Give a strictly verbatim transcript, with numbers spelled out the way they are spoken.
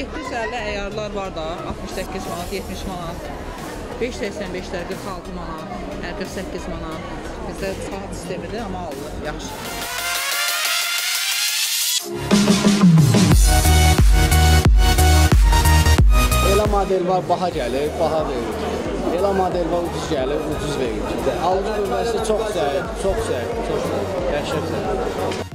yeddi yüz əlli əyarlar var da, altmış səkkiz manat, yetmiş manat. beş səksən beşlər qırx altı manat, qırx səkkiz manat. Bizdə saat sistemidir, amma alır, yaxşı. Elə model var, baha gəlir, baha verir. Elə model var, ucuz gəlir, ucuz verir. Alıcı qüvvəsi çox zəif, çox zəif, çox zəif, dəhşət zəif.